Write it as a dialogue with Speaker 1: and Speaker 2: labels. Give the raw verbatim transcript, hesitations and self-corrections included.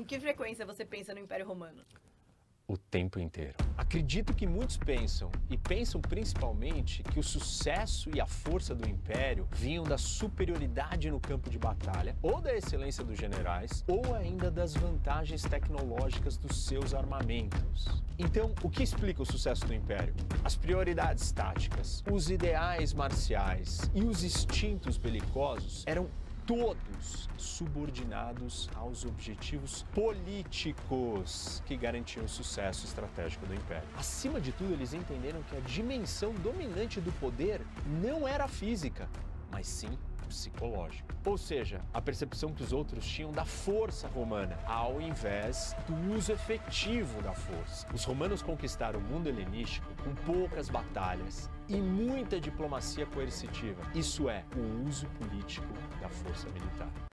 Speaker 1: que frequência você pensa no Império Romano?
Speaker 2: O tempo inteiro. Acredito que muitos pensam, e pensam principalmente, que o sucesso e a força do Império vinham da superioridade no campo de batalha, ou da excelência dos generais, ou ainda das vantagens tecnológicas dos seus armamentos. Então, o que explica o sucesso do Império? As prioridades táticas, os ideais marciais e os instintos belicosos eram todos subordinados aos objetivos políticos que garantiam o sucesso estratégico do Império. Acima de tudo, eles entenderam que a dimensão dominante do poder não era a física, mas sim psicológica. Ou seja, a percepção que os outros tinham da força romana, ao invés do uso efetivo da força. Os romanos conquistaram o mundo helenístico com poucas batalhas e muita diplomacia coercitiva. Isso é, o uso político da força militar.